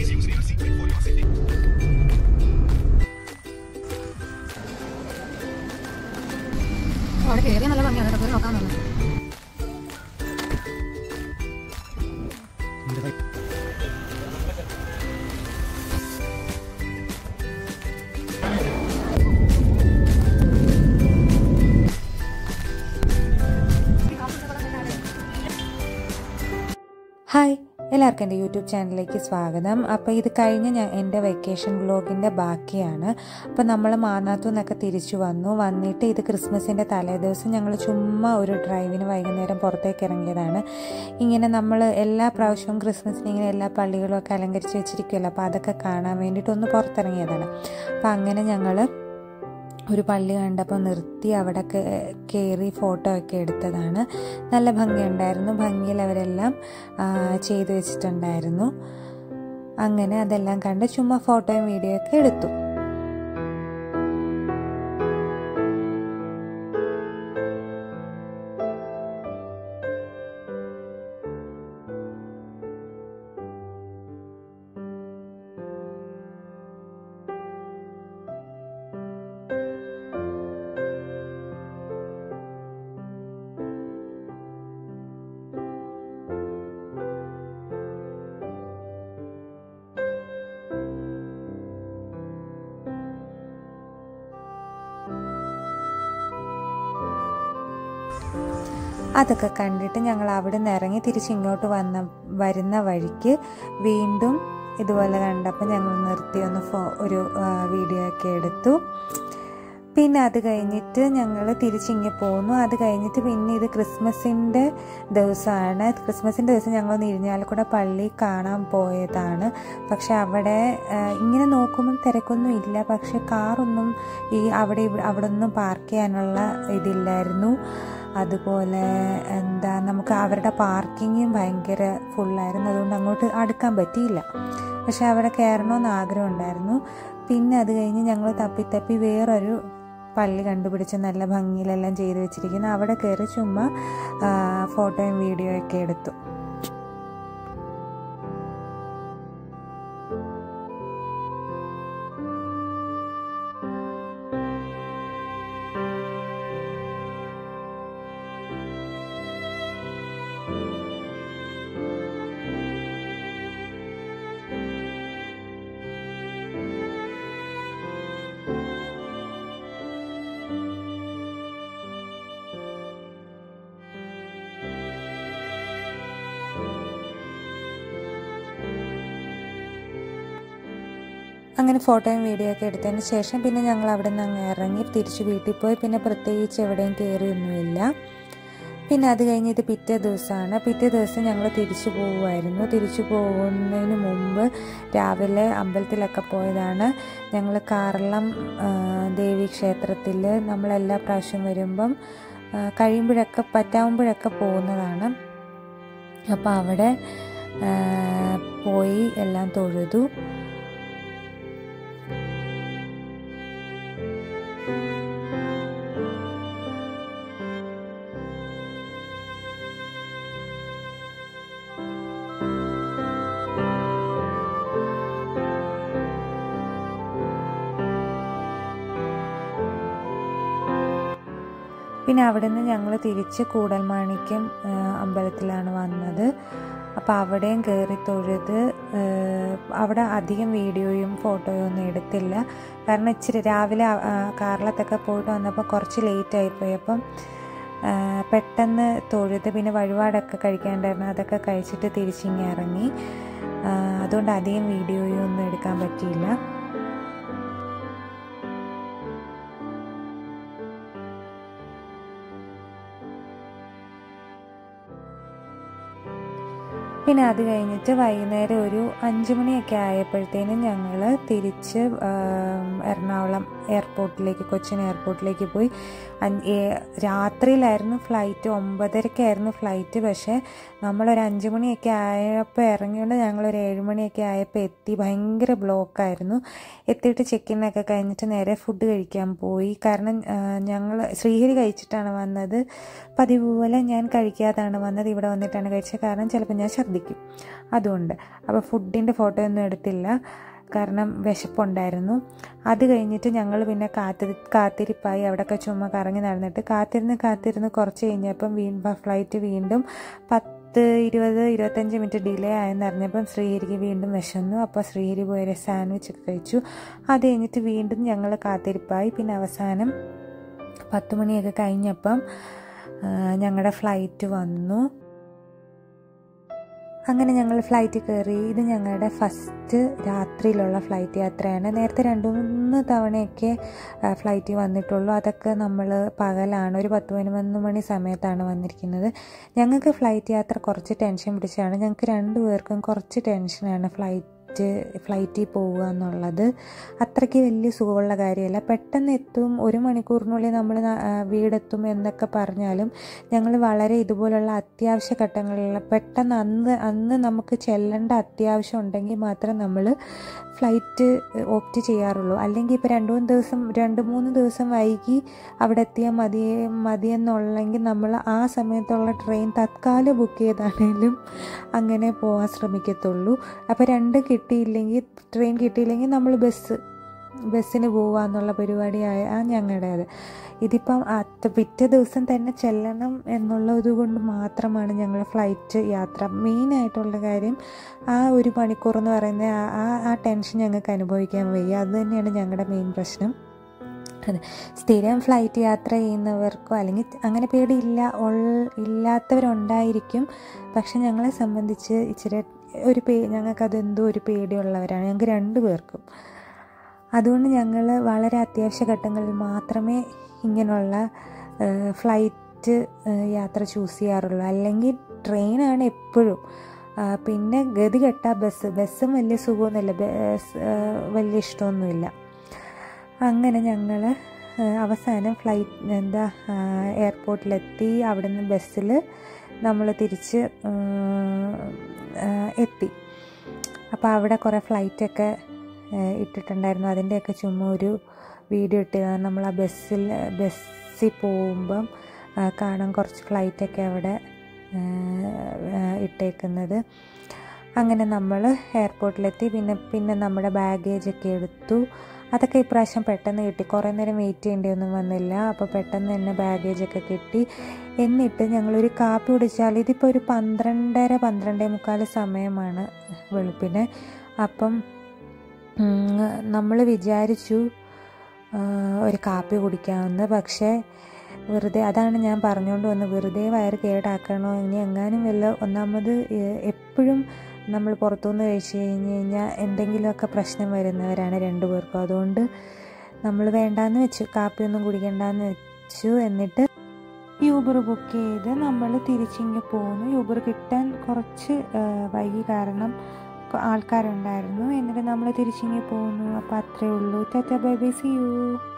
Hi, എല്ലാവർക്കും എൻ്റെ YouTube ചാനലിലേക്ക് സ്വാഗതം. അപ്പോൾ ഇത് കഴിഞ്ഞ് എൻ്റെ വെക്കേഷൻ വ്ലോഗിൻ്റെ ബാക്കിയാണ്. അപ്പോൾ നമ്മൾ മാന്നാത്തു നിന്നൊക്കെ തിരിച്ചു വന്നിട്ട് ഇത് ക്രിസ്മസിൻ്റെ തലേദിവസം ഞങ്ങൾ ചുമ്മാ ഒരു ഡ്രൈവിന് വൈകുന്നേരം പുറത്തേക്ക് ഇറങ്ങിയതാണ്. ഇങ്ങനെ നമ്മൾ എല്ലാ പ്രാവശ്യവും ക്രിസ്മസിന് ഇങ്ങനെ എല്ലാ പള്ളികളും ഒക്കെ അലങ്കരിച്ച് വെച്ചിരിക്കുമല്ലോ, അപ്പോൾ അതൊക്കെ കാണാൻ വേണ്ടിയിട്ടൊന്ന് പുറത്തിറങ്ങിയതാണ്. അപ്പോൾ അങ്ങനെ ഞങ്ങൾ ഒരു പള്ളി കണ്ടപ്പോൾ നിർത്തി അവിടെ കയറി ഫോട്ടോ ഒക്കെ എടുത്തതാണ്. നല്ല ഭംഗിയുണ്ടായിരുന്നു. ഭംഗിയിൽ അവരെല്ലാം ചെയ്തു വെച്ചിട്ടുണ്ടായിരുന്നു. അങ്ങനെ അതെല്ലാം കണ്ട് ചുമ്മാ ഫോട്ടോയും വീഡിയോ ഒക്കെ എടുത്തു. അതൊക്കെ കണ്ടിട്ട് ഞങ്ങൾ അവിടെ നിന്ന് ഇറങ്ങി തിരിച്ചിങ്ങോട്ട് വരുന്ന വഴിക്ക് വീണ്ടും ഇതുപോലെ കണ്ടപ്പോൾ ഞങ്ങൾ നിർത്തി ഒരു വീഡിയോ ഒക്കെ എടുത്തു. പിന്നെ അത് കഴിഞ്ഞിട്ട് ഞങ്ങൾ തിരിച്ചിങ്ങ് പോന്നു. അത് കഴിഞ്ഞിട്ട് പിന്നെ ഇത് ക്രിസ്മസിൻ്റെ ദിവസമാണ്. ക്രിസ്മസിൻ്റെ ദിവസം ഞങ്ങളൊന്ന് ഇരിഞ്ഞാലക്കുട പള്ളി കാണാൻ പോയതാണ്. പക്ഷെ അവിടെ ഇങ്ങനെ നോക്കുമ്പം തിരക്കൊന്നും ഇല്ല. പക്ഷെ കാറൊന്നും അവിടെ ഒന്നും പാർക്ക് ചെയ്യാനുള്ള ഇതില്ലായിരുന്നു. അതുപോലെ നമുക്ക് അവരുടെ പാർക്കിങ്ങും ഭയങ്കര ഫുള്ളായിരുന്നു. അതുകൊണ്ട് അങ്ങോട്ട് അടുക്കാൻ പറ്റിയില്ല. പക്ഷെ അവിടെ കയറണമെന്ന് ആഗ്രഹം ഉണ്ടായിരുന്നു. പിന്നെ അത് കഴിഞ്ഞ് ഞങ്ങൾ തപ്പി വേറൊരു പള്ളി കണ്ടുപിടിച്ച് നല്ല ഭംഗിയിലെല്ലാം ചെയ്ത് വെച്ചിരിക്കുന്നു. അവിടെ കയറി ചുമ്മാ ഫോട്ടോയും വീഡിയോ ഒക്കെ എടുത്തു. അങ്ങനെ ഫോട്ടോയും വീഡിയോ ഒക്കെ എടുത്തതിന് ശേഷം പിന്നെ ഞങ്ങൾ അവിടെ നിന്ന് അങ്ങ് ഇറങ്ങി തിരിച്ച് വീട്ടിൽ പോയി. പിന്നെ പ്രത്യേകിച്ച് എവിടെയും കയറിയൊന്നുമില്ല. പിന്നെ അത് കഴിഞ്ഞ് ഇത് പിറ്റേ ദിവസമാണ്. പിറ്റേ ദിവസം ഞങ്ങൾ തിരിച്ചു പോവുമായിരുന്നു. തിരിച്ചു പോകുന്നതിന് മുമ്പ് രാവിലെ അമ്പലത്തിലൊക്കെ പോയതാണ്. ഞങ്ങൾ കാറളം ദേവി ക്ഷേത്രത്തിൽ നമ്മളെല്ലാ പ്രാവശ്യം വരുമ്പം പറ്റാവുമ്പോഴൊക്കെ പോകുന്നതാണ്. അപ്പോൾ അവിടെ പോയി എല്ലാം തൊഴുതു. പിന്നെ അവിടെ നിന്ന് ഞങ്ങൾ തിരിച്ച് കൂടൽമാണിക്യം അമ്പലത്തിലാണ് വന്നത്. അപ്പോൾ അവിടെയും കയറി തൊഴുത് അവിടെ അധികം വീഡിയോയും ഫോട്ടോയും ഒന്നും എടുത്തില്ല. കാരണം ഇച്ചിരി രാവിലെ കാറിലത്തൊക്കെ പോയിട്ട് വന്നപ്പോൾ കുറച്ച് ലേറ്റായിപ്പോയി. അപ്പം പെട്ടെന്ന് തൊഴുത് പിന്നെ വഴിപാടൊക്കെ കഴിക്കാണ്ടായിരുന്നു. അതൊക്കെ കഴിച്ചിട്ട് തിരിച്ചിങ്ങ് ഇറങ്ങി. അതുകൊണ്ട് അധികം വീഡിയോയും ഒന്നും എടുക്കാൻ പറ്റിയില്ല. പിന്നെ അത് കഴിഞ്ഞിട്ട് വൈകുന്നേരം ഒരു 5 മണിയൊക്കെ ആയപ്പോഴത്തേനും ഞങ്ങൾ തിരിച്ച് എറണാകുളം എയർപോർട്ടിലേക്ക്, കൊച്ചിൻ എയർപോർട്ടിലേക്ക് പോയി. രാത്രിയിലായിരുന്നു ഫ്ലൈറ്റ്, 9:30-ക്കായിരുന്നു ഫ്ലൈറ്റ്. പക്ഷേ നമ്മളൊരു 5 മണിയൊക്കെ ആയപ്പോൾ ഇറങ്ങിയോണ്ട് ഞങ്ങളൊരു 7 മണിയൊക്കെ ആയപ്പോൾ എത്തി. ഭയങ്കര ബ്ലോക്കായിരുന്നു. എത്തിയിട്ട് ചെക്കിനൊക്കെ കഴിഞ്ഞിട്ട് നേരെ ഫുഡ് കഴിക്കാൻ പോയി. കാരണം ഞങ്ങൾ ശ്രീഹരി കഴിച്ചിട്ടാണ് വന്നത്. പതിവ് പോലെ ഞാൻ കഴിക്കാതാണ് വന്നത്. ഇവിടെ വന്നിട്ടാണ് കഴിച്ചത്. കാരണം ചിലപ്പോൾ ഞാൻ ഛർദ്ദിക്കും, അതുകൊണ്ട്. അപ്പോൾ ഫുഡിൻ്റെ ഫോട്ടോ ഒന്നും എടുത്തില്ല, കാരണം വിശപ്പുണ്ടായിരുന്നു. അത് കഴിഞ്ഞിട്ട് ഞങ്ങൾ പിന്നെ കാത്തിരിപ്പായി. അവിടെയൊക്കെ ചുമ്മാ കറങ്ങി നടന്നിട്ട് കാത്തിരുന്ന് കുറച്ച് കഴിഞ്ഞപ്പം ഫ്ലൈറ്റ് വീണ്ടും 10-20-25 മിനിറ്റ് ഡിലേ ആയെന്ന് അറിഞ്ഞപ്പം ശ്രീഹരിക്ക് വീണ്ടും വിശന്നു. അപ്പോൾ ശ്രീഹരി പോയൊരു സാൻഡ്വിച്ചൊക്കെ കഴിച്ചു. അത് കഴിഞ്ഞിട്ട് വീണ്ടും ഞങ്ങൾ കാത്തിരിപ്പായി. പിന്നെ അവസാനം 10 മണിയൊക്കെ കഴിഞ്ഞപ്പം ഞങ്ങളുടെ ഫ്ലൈറ്റ് വന്നു. അങ്ങനെ ഞങ്ങൾ ഫ്ലൈറ്റ് കയറി. ഇത് ഞങ്ങളുടെ ഫസ്റ്റ് രാത്രിയിലുള്ള ഫ്ലൈറ്റ് യാത്രയാണ്. നേരത്തെ 2-3 തവണയൊക്കെ ഫ്ലൈറ്റ് വന്നിട്ടുള്ളൂ. അതൊക്കെ നമ്മൾ പകലാണ്, ഒരു 10-11 മണി സമയത്താണ് വന്നിരിക്കുന്നത്. ഞങ്ങൾക്ക് ഫ്ലൈറ്റ് യാത്ര കുറച്ച് ടെൻഷൻ പിടിച്ചാണ്. ഞങ്ങൾക്ക് 2 പേർക്കും കുറച്ച് ടെൻഷനാണ് ഫ്ലൈറ്റിൽ പോവുക എന്നുള്ളത്. അത്രയ്ക്ക് വലിയ സുഖമുള്ള കാര്യമല്ല. പെട്ടെന്ന് എത്തും, 1 മണിക്കൂറിനുള്ളിൽ നമ്മൾ വീടെത്തും എന്നൊക്കെ പറഞ്ഞാലും ഞങ്ങൾ വളരെ ഇതുപോലുള്ള അത്യാവശ്യ ഘട്ടങ്ങളിൽ പെട്ടെന്ന് അന്ന് നമുക്ക് ചെല്ലേണ്ട അത്യാവശ്യം ഉണ്ടെങ്കിൽ മാത്രം നമ്മൾ ഫ്ലൈറ്റ് ഓപ്റ്റ് ചെയ്യാറുള്ളൂ. അല്ലെങ്കിൽ ഇപ്പോൾ 2-3 ദിവസം വൈകി അവിടെ എത്തിയാൽ മതിയെന്നുള്ളെങ്കിൽ നമ്മൾ ആ സമയത്തുള്ള ട്രെയിൻ തത്കാലം ബുക്ക് ചെയ്താണേലും അങ്ങനെ പോകാൻ ശ്രമിക്കത്തുള്ളൂ. അപ്പോൾ ട്രെയിൻ കിട്ടിയില്ലെങ്കിൽ നമ്മൾ ബസ്സിന് പോവുക എന്നുള്ള പരിപാടിയാണ് ഞങ്ങളുടേത്. ഇതിപ്പം പിറ്റേ ദിവസം തന്നെ ചെല്ലണം എന്നുള്ളത് കൊണ്ട് മാത്രമാണ് ഞങ്ങൾ ഫ്ലൈറ്റ് യാത്ര. മെയിനായിട്ടുള്ള കാര്യം ആ 1 മണിക്കൂർ എന്ന് പറയുന്ന ആ ടെൻഷൻ ഞങ്ങൾക്ക് അനുഭവിക്കാൻ വയ്യ. അത് തന്നെയാണ് ഞങ്ങളുടെ മെയിൻ പ്രശ്നം. അതെ, സ്ഥിരം ഫ്ലൈറ്റ് യാത്ര ചെയ്യുന്നവർക്കോ അല്ലെങ്കിൽ അങ്ങനെ ഇല്ലാത്തവരുണ്ടായിരിക്കും. പക്ഷെ ഞങ്ങളെ സംബന്ധിച്ച് ഇച്ചിരി ഞങ്ങൾക്കതെന്തോ ഒരു പേടിയുള്ളവരാണ്, ഞങ്ങൾക്ക് 2 പേർക്കും. അതുകൊണ്ട് ഞങ്ങൾ വളരെ അത്യാവശ്യ ഘട്ടങ്ങളിൽ മാത്രമേ ഇങ്ങനെയുള്ള ഫ്ലൈറ്റ് യാത്ര ചൂസ് ചെയ്യാറുള്ളൂ. അല്ലെങ്കിൽ ട്രെയിനാണ് എപ്പോഴും. പിന്നെ ഗതികെട്ട ബസ്സും വലിയ സുഖമൊന്നുമില്ല, വലിയ ഇഷ്ടമൊന്നുമില്ല. അങ്ങനെ ഞങ്ങൾ അവസാനം എയർപോർട്ടിലെത്തി. അവിടെ നിന്ന് ബസ്സിൽ നമ്മൾ തിരിച്ച് എത്തി. അപ്പോൾ അവിടെ കുറേ ഫ്ലൈറ്റൊക്കെ ഇട്ടിട്ടുണ്ടായിരുന്നു. അതിൻ്റെയൊക്കെ ചുമ്മാ ഒരു വീഡിയോ ഇട്ടതാണ്. നമ്മൾ ആ ബസ്സിൽ പോകുമ്പം കാണാൻ കുറച്ച് ഫ്ലൈറ്റൊക്കെ അവിടെ ഇട്ടേക്കുന്നത്. അങ്ങനെ നമ്മൾ എയർപോർട്ടിലെത്തി. പിന്നെ നമ്മുടെ ബാഗേജൊക്കെ എടുത്തു. അതൊക്കെ ഇപ്രാവശ്യം പെട്ടെന്ന് കിട്ടി. കുറേ നേരം വെയിറ്റ് ചെയ്യേണ്ടിയൊന്നും വന്നില്ല. അപ്പോൾ പെട്ടെന്ന് തന്നെ ബാഗേജൊക്കെ കിട്ടി. എന്നിട്ട് ഞങ്ങളൊരു കാപ്പി കുടിച്ചാൽ, ഇതിപ്പോൾ ഒരു 12-12:45 സമയമാണ് വെളുപ്പിന്. അപ്പം നമ്മൾ വിചാരിച്ചു ഒരു കാപ്പി കുടിക്കാമെന്ന്. പക്ഷേ അതാണ് ഞാൻ പറഞ്ഞുകൊണ്ട് വന്ന്, വെറുതെ വയറ് കേടാക്കണോ, ഇനി എങ്ങാനും ഒന്നാമത് എപ്പോഴും നമ്മൾ പുറത്തുനിന്ന് കഴിച്ച് കഴിഞ്ഞാൽ എന്തെങ്കിലുമൊക്കെ പ്രശ്നം വരുന്നവരാണ് 2 പേർക്കും. അതുകൊണ്ട് നമ്മൾ വേണ്ടാന്ന് വെച്ചു, കാപ്പിയൊന്നും കുടിക്കണ്ടെന്ന് വെച്ചു. എന്നിട്ട് യൂബർ ബുക്ക് ചെയ്ത് നമ്മൾ തിരിച്ചിങ്ങ് പോന്നു. യൂബർ കിട്ടാൻ കുറച്ച് വൈകി, കാരണം ആൾക്കാരുണ്ടായിരുന്നു. എന്നിട്ട് നമ്മൾ തിരിച്ചിങ്ങ് പോന്നു. അപ്പോൾ അത്രയേ ഉള്ളൂ. Tata bye bye, see U.